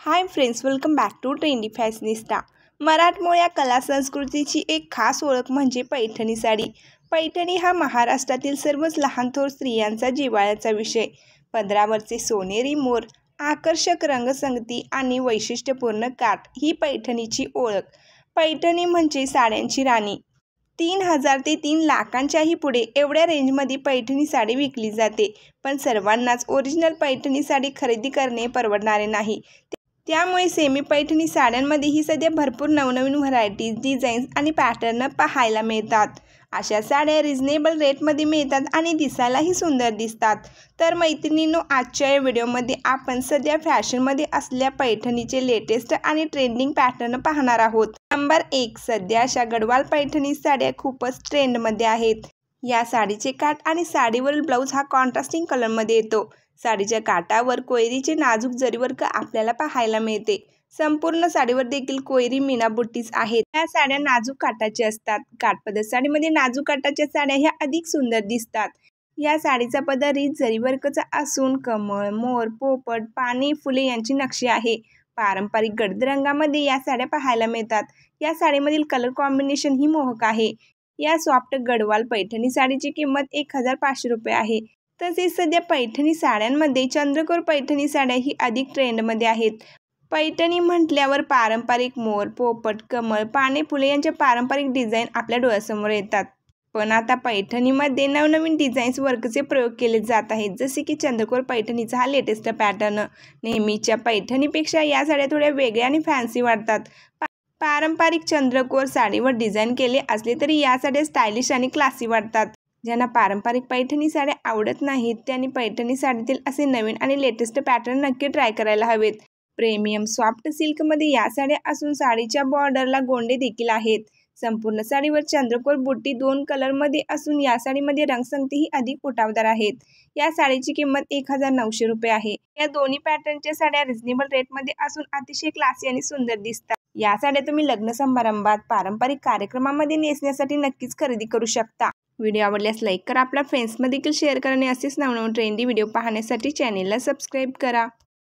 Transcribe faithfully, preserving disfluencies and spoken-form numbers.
High friends, welcome back to trendy fashionista. मराठमोळ्या या कला संस्कृतीची एक खास ओळख म्हणजे पैठणी साडी। पैठणी हा महाराष्ट्रातील सर्वच लहान थोर स्त्रियांचा जिव्हाळ्याचा विषय। पदरावरचे सोनेरी मोर, आकर्षक रंगसंगती आणि वैशिष्ट्यपूर्ण काठ ही पैठणीची ओळख। पैठणी म्हणजे साड्यांची राणी। तीन हजार ते तीन लाखांच्याही पुढे एवढ्या रेंजमध्ये पैठणी साडी विकली जाते, पण सर्वांनाच ओरिजिनल पैठणी साडी खरेदी करणे परवडणारे नाही। त्यामुळे सेमी पैठणी साड्यांमध्येही सध्या भरपूर नवनवीन व्हरायटीज, डिझाईन्स आणि पॅटर्न पाहायला मिळतात। अशा साड्या रिझनेबल रेटमध्ये मिळतात आणि दिसायलाही सुंदर दिसतात। तर मैत्रिणींनो, आजच्या या व्हिडिओमध्ये आपण सध्या फॅशनमध्ये असलेल्या पैठणीचे लेटेस्ट आणि ट्रेंडिंग पॅटर्न पाहणार आहोत। नंबर एक, सध्या अशा गडवाल पैठणी साड्या खूपच ट्रेंडमध्ये आहेत। या साडीचे काठ आणि साडीवरील ब्लाऊज हा कॉन्ट्रास्टिंग कलरमध्ये येतो। साडीच्या काठावर कोयरीचे नाजूक जरीवर्क आपल्याला पाहायला मिळते। संपूर्ण साडीवर देखील कोयरी मीना बुट्टीज आहेत। या साड्या नाजूक काठाच्या असतात। काठपदर साडीमध्ये नाजूक काठाच्या साड्या ह्या अधिक सुंदर दिसतात। या साडीचा पदर रिच जरीवर्कचा असून कमळ, मोर, पोपट, पाने, फुले यांची नक्षी आहे। पारंपरिक गडद रंगामध्ये या साड्या पाहायला मिळतात। या साडीमधील कलर कॉम्बिनेशन ही मोहक आहे। या सॉफ्ट गडवाल पैठणी साडीची किंमत एक हजार पाचशे रुपये आहे। तसेच सध्या पैठणी साड्यांमध्ये चंद्रकोर पैठणी साड्या ही अधिक ट्रेंडमध्ये आहेत। पैठणी म्हटल्यावर पारंपरिक मोर, पोपट, कमळ, पाने, फुले यांच्या पारंपरिक डिझाईन आपल्या डोळ्यासमोर येतात। पण आता पैठणीमध्ये नवनवीन डिझाईन्स वर्कचे प्रयोग केले जात आहेत, जसे की चंद्रकोर पैठणीचा हा लेटेस्ट पॅटर्न। नेहमीच्या पैठणीपेक्षा या साड्या थोड्या वेगळ्या आणि फॅन्सी वाटतात। पारंपरिक चंद्रकोर साडीवर डिझाईन केले असले तरी या साड्या स्टायलिश आणि क्लासी वाटतात। ज्यांना पारंपरिक पैठणी साड्या आवडत नाहीत त्यांनी पैठणी साडीतील असे नवीन आणि लेटेस्ट पॅटर्न नक्की ट्राय करायला हवेत। प्रीमियम सॉफ्ट सिल्कमध्ये या साड्या असून साडीच्या बॉर्डरला गोंडे देखील आहेत। संपूर्ण साडीवर चंद्रकोर बुट्टी दोन कलरमध्ये असून या साडीमध्ये रंगसंगतीही अधिक उठावदार आहेत। या साडीची किंमत एक हजार नऊशे रुपये आहे। या दोन्ही पॅटर्नच्या साड्या रिझनेबल रेटमध्ये असून अतिशय क्लासी आणि सुंदर दिसतात। या साड्या तुम्ही लग्न समारंभात, पारंपरिक कार्यक्रमामध्ये नेसण्यासाठी नक्कीच खरेदी करू शकता। व्हिडिओ आवडल्यास लाईक करा, आपल्या फ्रेंड्समध्ये देखील शेअर करा आणि असेच नवनवीन ट्रेंडी व्हिडिओ पाहण्यासाठी चॅनेलला सबस्क्राईब करा।